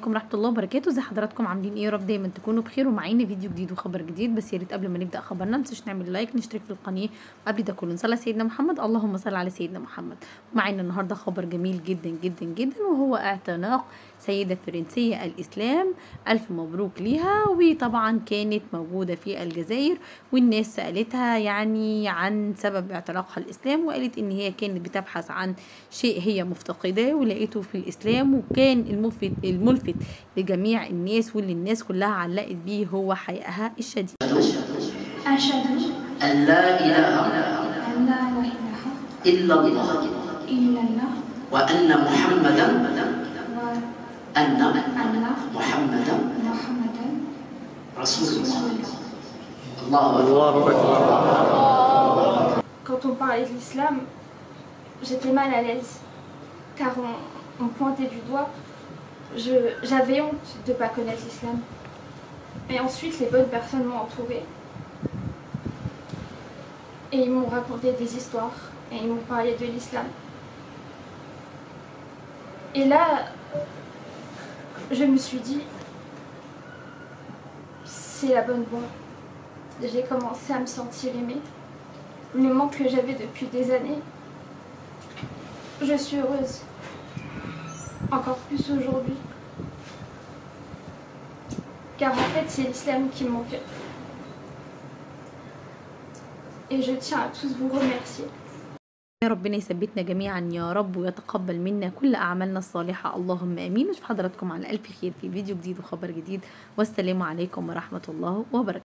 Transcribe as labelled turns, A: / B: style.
A: عليكم ورحمة الله وبركاته. زي حضراتكم عاملين ايه؟ يا رب دايما تكونوا بخير ومعانا فيديو جديد وخبر جديد. بس يا ريت قبل ما نبدا خبرنا متنسوش نعمل لايك، نشترك في القناه، وقبل ده كله نصلي على سيدنا محمد. اللهم صل على سيدنا محمد. ومعانا النهارده خبر جميل جدا جدا جدا، وهو اعتناق سيدة فرنسية الإسلام. ألف مبروك ليها. وطبعا كانت موجودة في الجزائر، والناس سألتها يعني عن سبب اعتناقها الإسلام، وقالت إن هي كانت بتبحث عن شيء هي مفتقداه ولقيته في الإسلام، وكان الملفت لجميع الناس واللي الناس كلها علقت بيه هو حيائها الشديد.
B: أشهد
C: أن لا إله إلا الله وأن محمدا رسول الله. الله أكبر.
B: Quand on parlait de l'islam, j'étais mal à l'aise, car on pointait du doigt. J'avais honte de ne pas connaître l'islam. Et ensuite, les bonnes personnes m'ont entourée. Et ils m'ont raconté des histoires, et ils m'ont parlé de l'islam. Et là, je me suis dit, c'est la bonne voie. J'ai commencé à me sentir aimée. Le manque que j'avais depuis des années, je suis heureuse. Encore plus aujourd'hui. Car en fait, c'est l'islam qui me manquait. Et je tiens à tous vous remercier.
A: يا ربنا يثبتنا جميعا يا رب، ويتقبل منا كل أعمالنا الصالحة، اللهم آمين. واشوف حضراتكم على ألف خير في فيديو جديد وخبر جديد، والسلام عليكم ورحمة الله وبركاته.